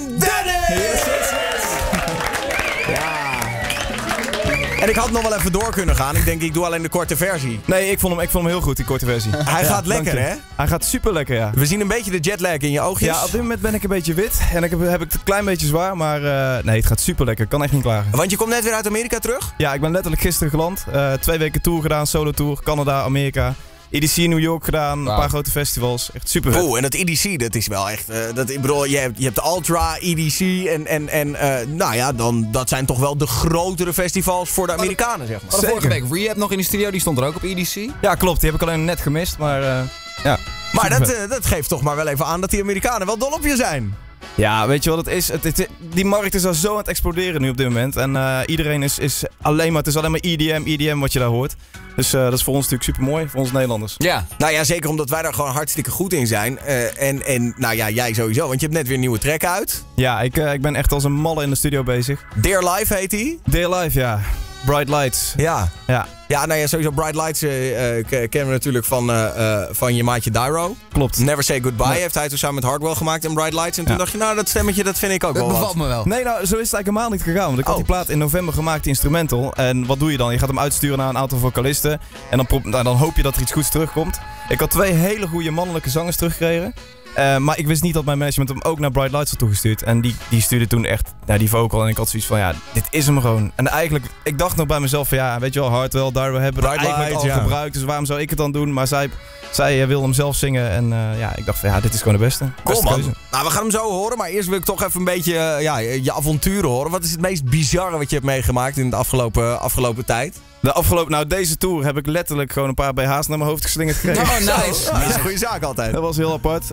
Dennis! Yes. Ja. En ik had nog wel even door kunnen gaan. Ik denk, ik doe alleen de korte versie. Nee, ik vond hem heel goed, die korte versie. Hij gaat lekker, hè? Hij gaat super lekker, ja. We zien een beetje de jetlag in je oogjes. Ja, op dit moment ben ik een beetje wit. En heb ik het een klein beetje zwaar. Maar nee, het gaat super lekker. Ik kan echt niet klagen. Want je komt net weer uit Amerika terug? Ja, ik ben letterlijk gisteren geland. 2 weken tour gedaan, solo tour. Canada, Amerika. EDC in New York gedaan, een paar grote festivals. Echt super vet. En dat EDC, dat is wel echt... ik bedoel, je hebt de Ultra, EDC en nou ja, dat zijn toch wel de grotere festivals voor de Amerikanen, zeg maar. Vorige week Rehab nog in de studio, die stond er ook op EDC. Ja, klopt. Die heb ik alleen net gemist, maar ja. Maar dat geeft toch maar wel even aan dat die Amerikanen wel dol op je zijn. Ja, weet je wat het is? Die markt is al zo aan het exploderen nu op dit moment. En iedereen is alleen maar... Het is alleen maar EDM wat je daar hoort. Dus dat is voor ons natuurlijk super mooi, voor ons Nederlanders. Ja. Nou ja, zeker omdat wij daar gewoon hartstikke goed in zijn. En nou ja, jij sowieso, want je hebt net weer een nieuwe track uit. Ja, ik ben echt als een malle in de studio bezig. Dear Life heet die? Dear Life, ja. Bright Lights. Ja. Ja. Ja, nou ja, sowieso Bright Lights kennen we natuurlijk van je maatje Dyro. Klopt. Never Say Goodbye heeft hij toen samen met Hardwell gemaakt in Bright Lights. En toen dacht je, nou dat stemmetje, dat vind ik ook wel Dat bevalt me wel. Nee, nou, zo is het eigenlijk helemaal niet gegaan. Want ik had die plaat in november gemaakt, die instrumental. En wat doe je dan? Je gaat hem uitsturen naar een aantal vocalisten. En dan hoop je dat er iets goeds terugkomt. Ik had 2 hele goede mannelijke zangers teruggekregen. Maar ik wist niet dat mijn management hem ook naar Bright Lights had toegestuurd. En die stuurde toen echt die vocal. En ik had zoiets van, ja, dit is hem gewoon. En eigenlijk, ik dacht nog bij mezelf van, ja, weet je wel, Hardwell, Dyro hebben het eigenlijk al gebruikt. Dus waarom zou ik het dan doen? Maar zij wilde hem zelf zingen. En ja, ik dacht van, ja, dit is gewoon de beste. Cool, man. Nou, we gaan hem zo horen. Maar eerst wil ik toch even een beetje je avonturen horen. Wat is het meest bizarre wat je hebt meegemaakt in de afgelopen tijd? Deze tour heb ik letterlijk gewoon een paar BH's naar mijn hoofd geslingerd gekregen. Oh, nice. Dat is een goede zaak altijd. Dat was heel apart.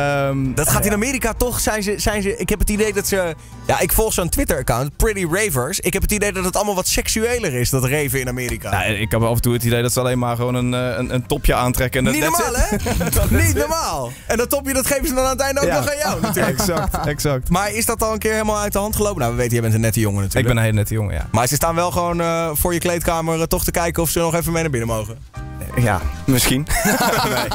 Dat gaat in Amerika toch, zijn ze... Ik heb het idee dat ze... Ja, ik volg zo'n Twitter-account, Pretty Ravers. Ik heb het idee dat het allemaal wat seksueler is, dat raven in Amerika. Ja, ik heb af en toe het idee dat ze alleen maar gewoon een topje aantrekken. En niet normaal, hè? Niet normaal. En dat topje, dat geven ze dan aan het einde ook nog aan jou, natuurlijk. Exact. Maar is dat al een keer helemaal uit de hand gelopen? Nou, we weten, jij bent een nette jongen natuurlijk. Ik ben een hele nette jongen, ja. Maar ze staan wel gewoon voor je kleedkamer toch te kijken of ze nog even mee naar binnen mogen. Ja, misschien. Nee.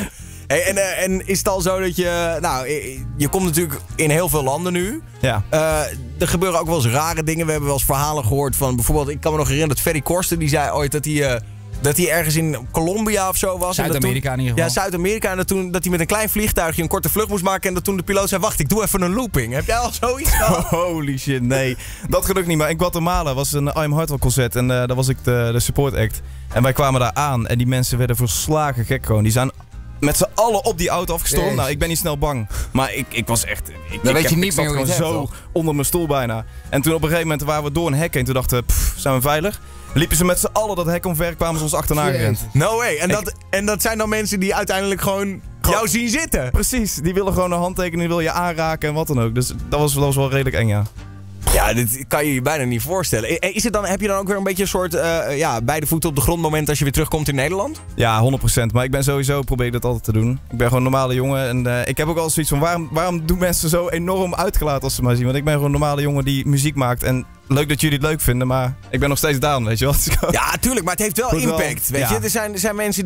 Hey, en is het al zo dat je... Nou, je komt natuurlijk in heel veel landen nu. Ja. Er gebeuren ook wel eens rare dingen. We hebben wel eens verhalen gehoord van... Bijvoorbeeld, ik kan me nog herinneren dat Ferry Korsten... die zei ooit dat hij ergens in Colombia of zo was. Zuid-Amerika in ieder geval. Ja, Zuid-Amerika. En dat hij met een klein vliegtuigje een korte vlucht moest maken. En dat toen de piloot zei, wacht, ik doe even een looping. Heb jij al zoiets gehad? Holy shit, nee. Dat gelukkig niet. Maar in Guatemala was een I'm Hardwell concert. En daar was ik de support act. En wij kwamen daar aan. En die mensen werden verslagen gek gewoon. Die zijn met z'n allen op die auto afgestormd. Jezus. Nou, ik ben niet snel bang. Maar ik was echt... Ik zat gewoon zo onder mijn stoel bijna. En toen op een gegeven moment waren we door een hek heen. Toen dachten we, zijn we veilig? Liepen ze met z'n allen dat hek omver, kwamen ze ons achterna gerend. No way. En dat zijn dan mensen die uiteindelijk gewoon jou zien zitten. Precies. Die willen gewoon een handtekening, die willen je aanraken en wat dan ook. Dus dat was wel redelijk eng, ja. Ja, dit kan je je bijna niet voorstellen. Heb je dan ook weer een beetje een soort beide voeten op de grond moment als je weer terugkomt in Nederland? Ja, 100%. Maar ik ben sowieso, probeer ik dat altijd te doen. Ik ben gewoon een normale jongen. En ik heb ook al zoiets van, waarom doen mensen zo enorm uitgelaten als ze mij zien? Want ik ben gewoon een normale jongen die muziek maakt. En leuk dat jullie het leuk vinden, maar ik ben nog steeds down, weet je wel. Ja, tuurlijk, maar het heeft wel impact, weet je. Er zijn mensen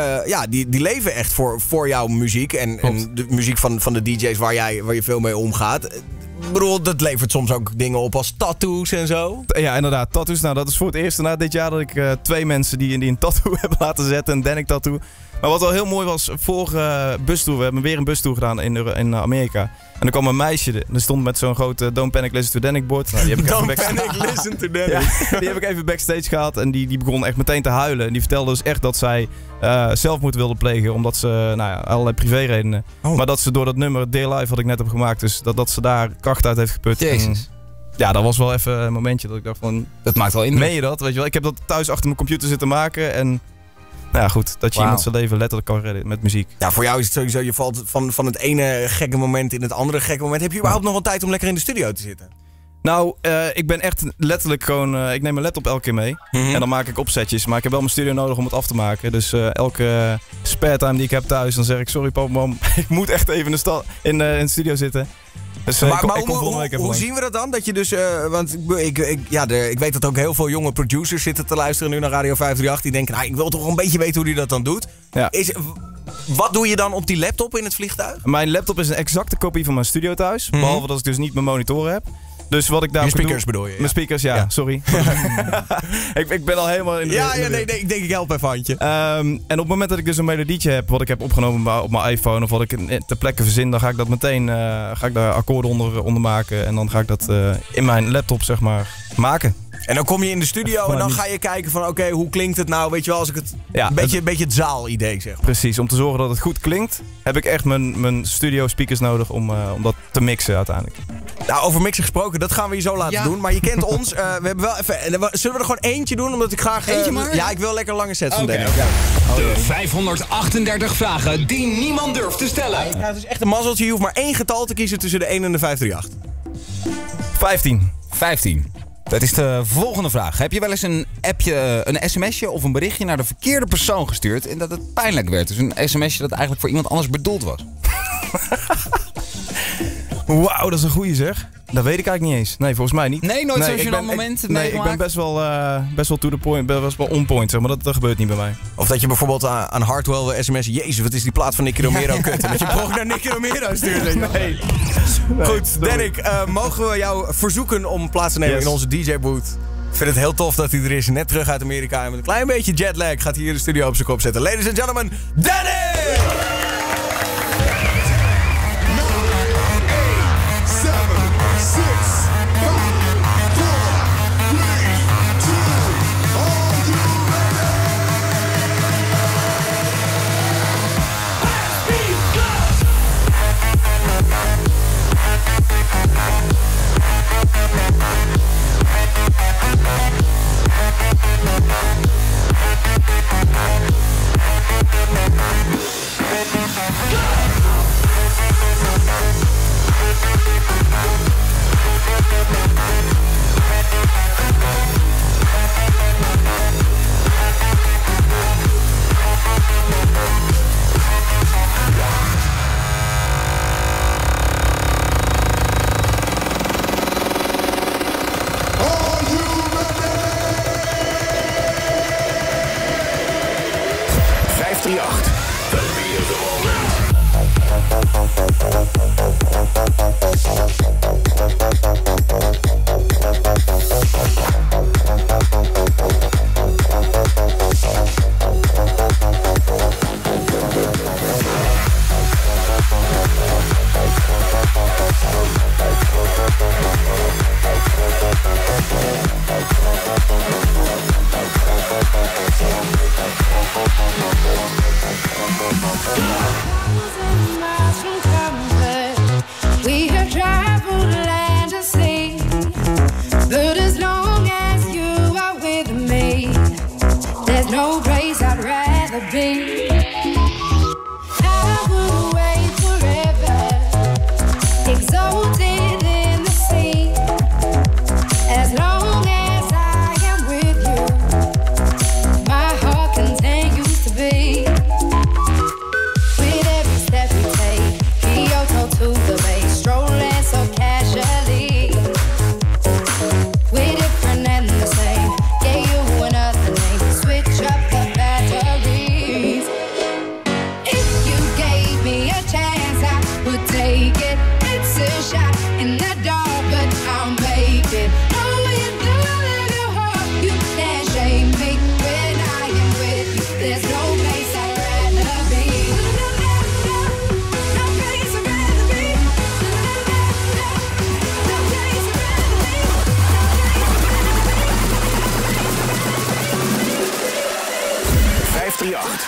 die leven echt voor jouw muziek. En de muziek van de DJ's waar je veel mee omgaat. Ik bedoel, dat levert soms ook dingen op als tattoos en zo. Ja, inderdaad. Tattoos. Nou, dat is voor het eerst na dit jaar dat ik 2 mensen die een tattoo hebben laten zetten. Een Danik tattoo. Maar wat wel heel mooi was, vorige bustour. We hebben weer een bustour gedaan in Amerika. En er kwam een meisje. Er stond met zo'n groot Don't Panic Listen to Danik bord. Nou, Don't Panic Listen to Danik. Ja, die heb ik even backstage gehad. En die begon echt meteen te huilen. En die vertelde dus echt dat zij zelfmoord wilde plegen. Omdat ze, allerlei privéredenen. Oh. Maar dat ze door dat nummer Dear Life wat ik net heb gemaakt. Dus dat ze daar kracht uit heeft geput. Jezus. Ja, dat was wel even een momentje dat ik dacht van... Dat maakt wel indruk. Meen je dat? Weet je wel? Ik heb dat thuis achter mijn computer zitten maken. En nou ja, goed. Dat je iemand zijn leven letterlijk kan redden met muziek. Ja, voor jou is het sowieso... Je valt van het ene gekke moment in het andere gekke moment. Heb je überhaupt nog wel tijd om lekker in de studio te zitten? Nou, ik ben echt letterlijk gewoon... ik neem mijn laptop elke keer mee. En dan maak ik opzetjes. Maar ik heb wel mijn studio nodig om het af te maken. Dus elke spare time die ik heb thuis... dan zeg ik, sorry papa, mam. Ik moet echt even in de studio zitten. Dus, hoe zien we dat dan? Dat je dus, want ik weet dat ook heel veel jonge producers zitten te luisteren nu naar Radio 538. Die denken, ik wil toch een beetje weten hoe die dat dan doet. Ja. Wat doe je dan op die laptop in het vliegtuig? Mijn laptop is een exacte kopie van mijn studio thuis. Behalve dat ik dus niet mijn monitoren heb. Dus wat ik daar je speakers bedoel je? Ja. Mijn speakers, ja. Sorry. ik ben al helemaal in de... Nee, ik denk ik help even handje. En op het moment dat ik dus een melodietje heb, wat ik heb opgenomen op mijn iPhone, of wat ik ter plekke verzin, dan ga ik dat meteen, ga ik daar akkoorden onder maken. En dan ga ik dat in mijn laptop, zeg maar, maken. En dan kom je in de studio en dan ga je kijken van oké, hoe klinkt het nou? Weet je wel, als ik het een beetje het zaalidee zeg. Precies, om te zorgen dat het goed klinkt, heb ik echt mijn studio speakers nodig om dat te mixen uiteindelijk. Nou, over mixen gesproken, dat gaan we je zo laten doen. Maar je kent ons, we hebben wel even... Zullen we er gewoon eentje doen? Omdat ik graag... Eentje maar? Ja, ik wil lekker lange sets van Danny. De 538 vragen die niemand durft te stellen. Ja, het is echt een mazzeltje. Je hoeft maar 1 getal te kiezen tussen de 1 en de 538. 15. Dat is de volgende vraag. Heb je wel eens een appje, een sms'je of een berichtje naar de verkeerde persoon gestuurd en dat het pijnlijk werd? Dus een sms'je dat eigenlijk voor iemand anders bedoeld was. Wauw, dat is een goeie zeg. Dat weet ik eigenlijk niet eens. Nee, volgens mij niet. Nee, nooit zo'n gênant moment. Nee, ik ben best wel to the point, best wel on point, zeg maar. Dat gebeurt niet bij mij. Of dat je bijvoorbeeld aan Hardwell sms'en, jezus, wat is die plaat van Nicky Romero kut. En dat je toch naar Nicky Romero stuurt. Nee. Goed, Derek, mogen we jou verzoeken om plaats te nemen in onze DJ-booth? Ik vind het heel tof dat hij er is, net terug uit Amerika. En met een klein beetje jetlag gaat hij hier de studio op zijn kop zetten. Ladies and gentlemen, Danny! 538. The beat of the moment. We have traveled land and sea, but as long as you are with me, there's no place I'd rather be. I would wait forever, exalted in the sea, as long as I am with you, my heart continues to beat. With every step we take, Kyoto to the bay, strolling so casually. We're different and the same, gave you another name, switch up the batteries. If you gave me a chance, I would take it. It's a shot in the dark, but I'll make it. Oh, you know your heart, you can't shame me when I am with you. There's no place I'd rather be. No place I'd rather be. No place I'd rather be. 538.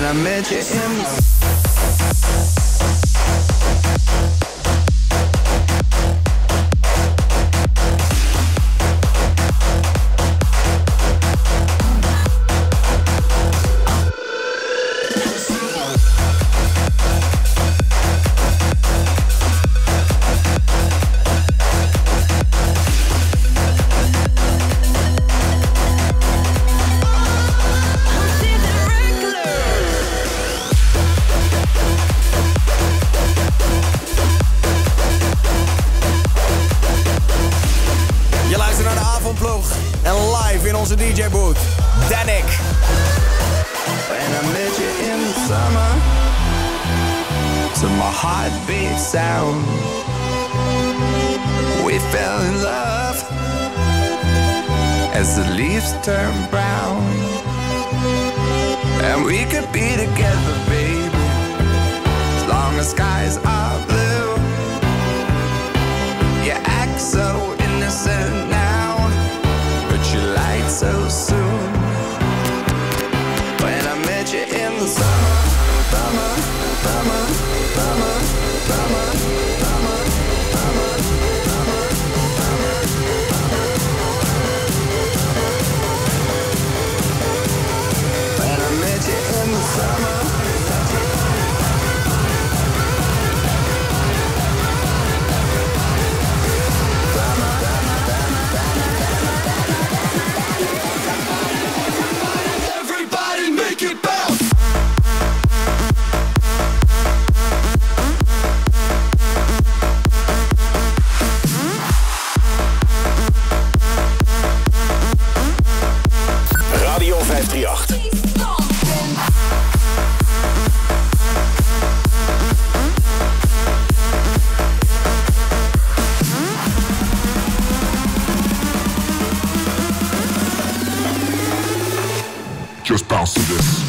I met you in onze DJ-boot, Danik. When I met you in the summer, to my heartbeat sound, we fell in love as the leaves turn brown, and we could be together, baby, as long as skies are blue. You act so innocent now, but you lied so soon. When I met you in the summer, summer, summer, summer, summer, summer, summer, summer, summer, when I met you in the summer. Radio 538. Just bounce to this.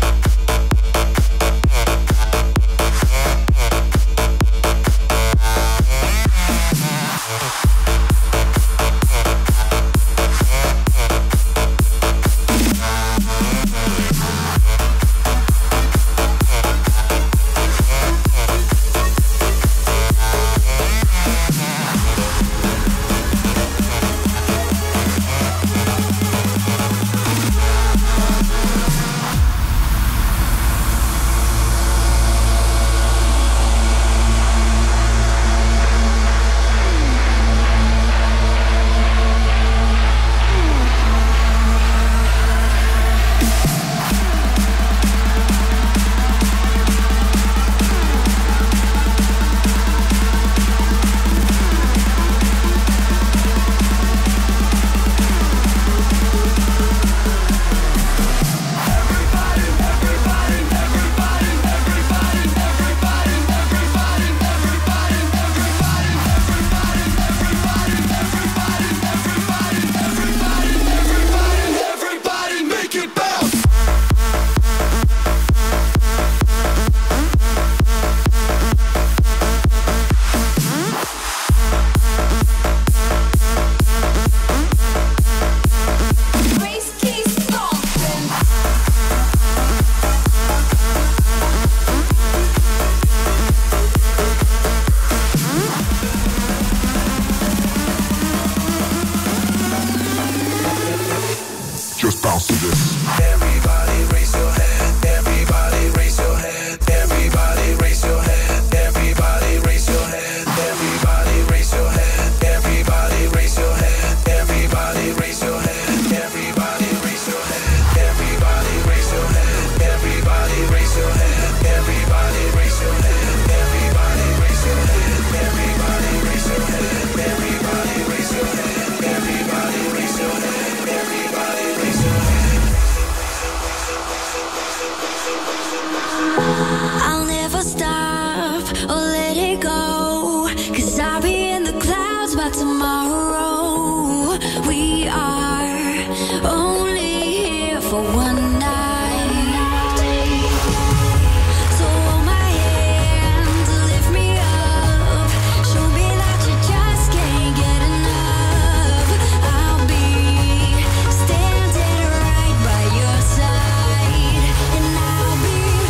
Just bounce to this. Everybody raise your hand, everybody raise your hand, everybody raise your hand, everybody raise your hand, everybody raise your hand, everybody raise your hand, everybody raise your hand, everybody raise your hand, everybody raise your hand, everybody raise your hand, everybody raise your hand, everybody raise your hand, everybody raise your hand, everybody raise your hand, everybody raise your hand, everybody raise your hand. I'll never stop or let it go, 'cause I'll be in the clouds by tomorrow. We are only here for one night. So hold my hand to lift me up, show me that you just can't get enough. I'll be standing right by your side, and I'll be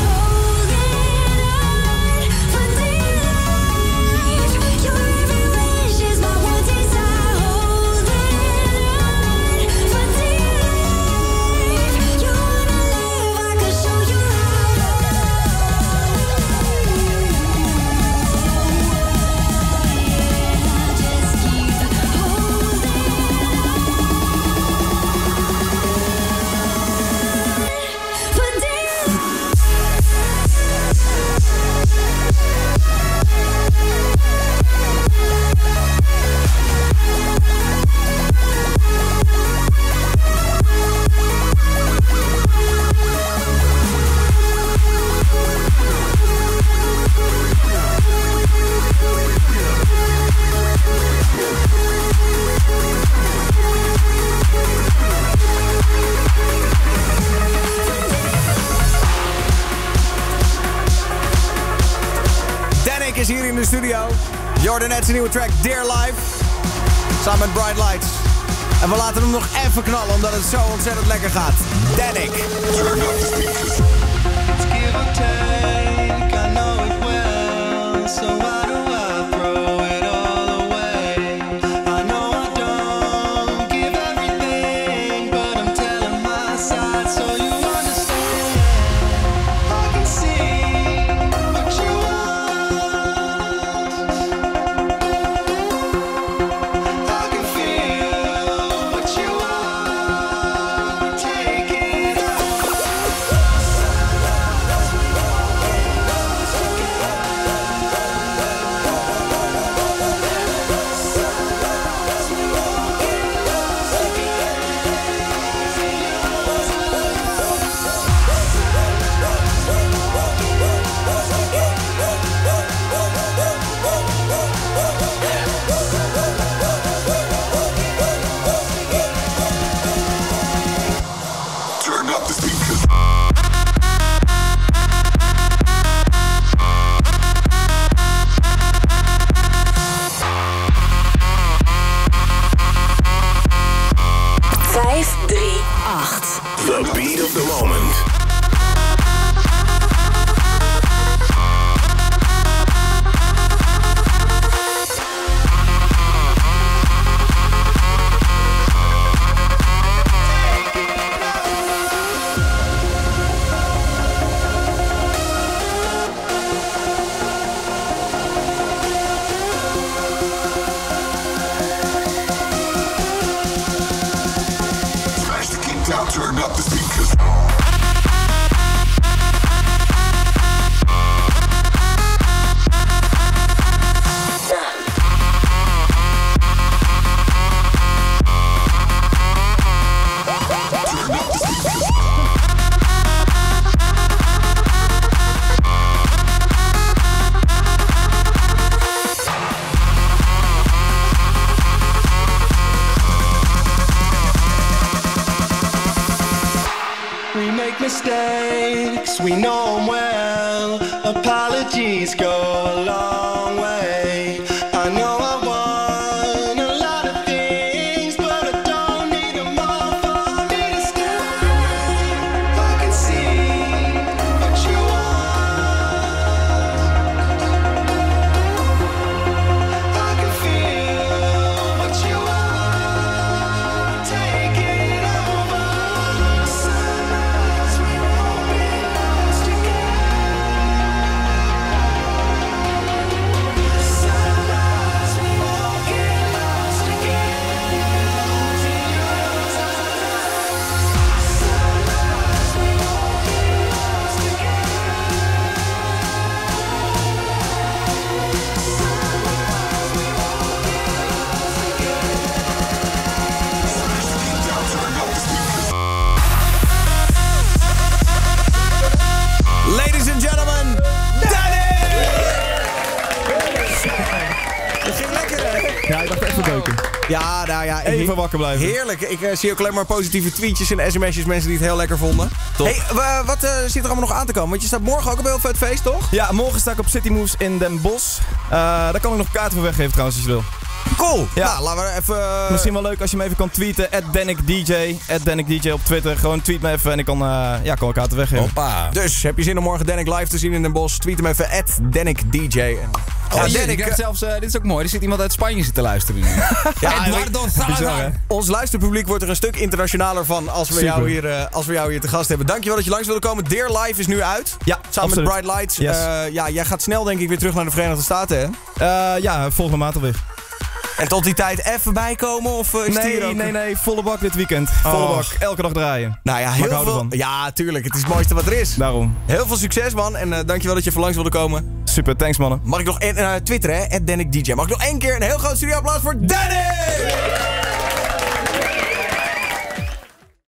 studio. Jordan net zijn nieuwe track Dear Life. Samen met Bright Lights. En we laten hem nog even knallen, omdat het zo ontzettend lekker gaat. Danik. The beat of the moment. Turn up the speakers. Mistakes, we know them well. Apologies go a long way. I know I want a lot of things, but I don't need them all for me to stay. I can see what you want. I can feel what you want. Take it over. Ladies and gentlemen, Danik! Dat ging lekker, hè? Ja, ik dacht even beuken. Ja, nou ja. Even wakker blijven. Heerlijk. Ik zie ook alleen maar positieve tweetjes en sms'jes. Mensen die het heel lekker vonden. Top. Hey, wat zit er allemaal nog aan te komen? Want je staat morgen ook op een heel vet feest, toch? Ja, morgen sta ik op City Moves in Den Bosch. Daar kan ik nog kaarten voor weggeven trouwens, als je wil. Cool. Ja. Nou, laten we even... Misschien wel leuk als je me even kan tweeten. @DanikDJ. @DanikDJ op Twitter. Gewoon tweet me even en ik kan kaarten weggeven. Hoppa. Dus, heb je zin om morgen Danik live te zien in Den Bosch? Tweet hem even @DanikDJ. Ja, Danik, zelfs, dit is ook mooi. Er zit iemand uit Spanje zitten luisteren nu. Ja, Eduardo Salazar. Ons luisterpubliek wordt er een stuk internationaler van als we jou hier te gast hebben. Dankjewel dat je langs wilde komen. Dear Life is nu uit. Ja, samen absoluut. met Bright Lights. Yes. Jij gaat snel denk ik weer terug naar de Verenigde Staten, hè? Ja, volgende maand alweer. En tot die tijd even bijkomen? Of is het hier ook... Nee, volle bak dit weekend. Volle bak, elke dag draaien. Nou ja, Maar ik heel hou veel. ervan. Ja, tuurlijk. Het is het mooiste wat er is. Daarom. Heel veel succes, man. En dankjewel dat je even langs wilde komen. Super, thanks mannen. Mag ik nog twitteren, hè? @DanikDJ. Mag ik nog één keer een heel groot studioapplaus voor Danik?